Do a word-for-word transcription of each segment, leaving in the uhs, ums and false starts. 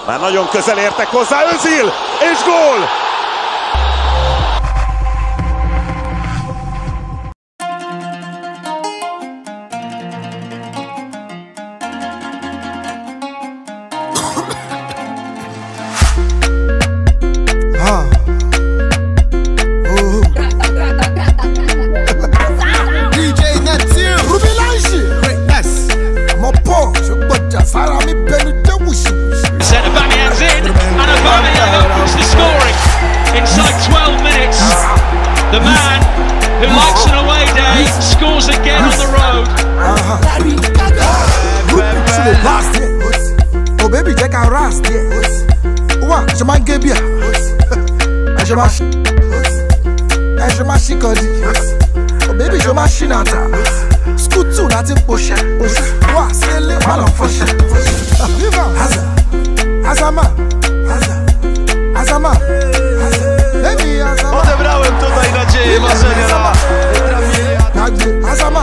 Már nagyon közel értek hozzá, Özil, és gól! The man who likes an away day scores again on the road. Oh baby, check out Rast. What? Je m'en gué bien. Je marche. Je marche cody. Oh baby, je marche nata. Scoot to that in push. What? C'est le mal en fauche. Haza, Hazama, Haza, Hazama. Baby, Hazama. Odebrałem tutaj nadzieję, marzenia na trafienie. Hazama.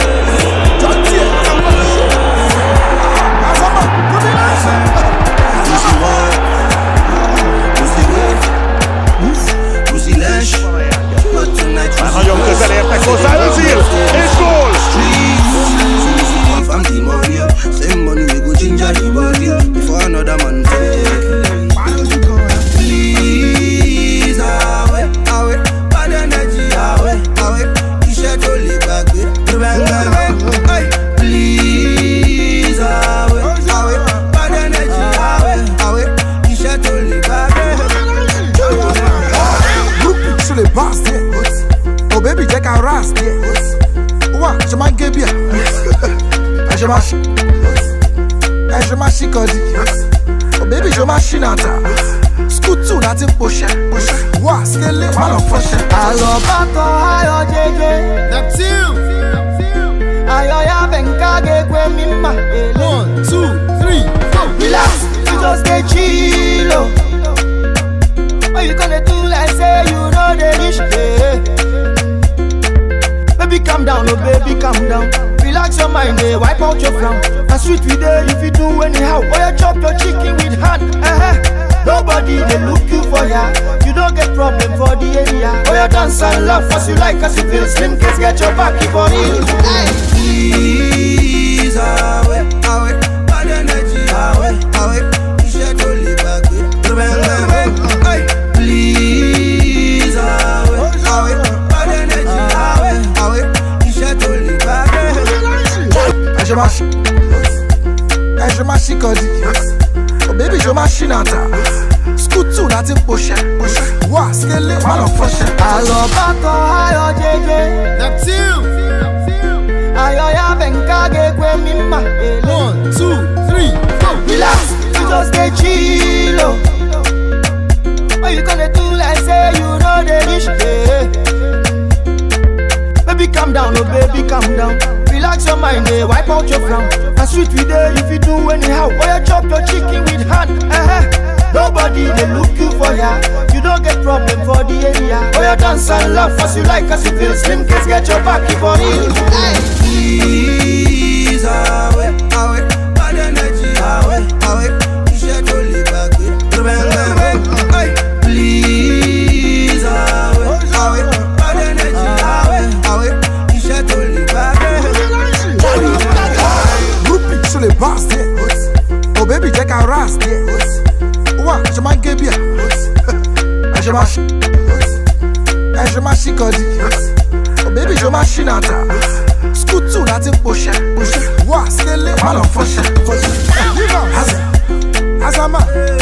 Már nagyon közel értek hozzá, Özil, és gól! Oh baby, check out Rast. What? Je m'en gué bien. Je marche. Je marche cody. Oh baby, je marche nata. Scoot to that in push. What? C'est le mal en fauche. Alberto ayo jeje. Neptune. Ayo ya benkage kwe mima. One, two, three, go. Relax, you just get chill. What you gonna do like say you know the dish? Baby calm down, oh baby calm down. Relax your mind, eh, wipe out your frown. A sweet with there if you do anyhow. Or you chop your chicken with hand. Uh-huh. Nobody they look you for ya. You don't get problem for the area. Or you dance and laugh as you like, as you feel slim. Kids get your back for real. Please, away, away, bad energy, away, away. You should only back with. Please, away, away, bad energy, away, away. You should only back with. Je marche. Je marche cody. Oh baby, je marche nata. Scoot to that in push. What? C'est le mal en fauche. Alberto ayo jeje. Neptune. Ayo ya benkage kwe mima. One, two, three, go. Relax, you just get chill. What you gonna do like say you know the dish? Baby calm down, oh baby calm down. Relax your mind, eh, wipe out your frown. A sweet with there if you do anyhow. Or you chop your chicken with hand. Uh-huh. Nobody they look you for ya. You don't get problem for the area. Or you dance and laugh as you like, as you feel slim. Kids get your back for real. Please, away, away, bad energy, away, away. You should only back with. Please, away, away, bad energy, away, away. You should only back Groupie sur les basses. Oh baby, check out Rast. What? Je m'en gué bien. Je marche. Je marche cody. Oh baby, je marche nata. Scoot to that in push. What? C'est le mal en fauche. Hazama.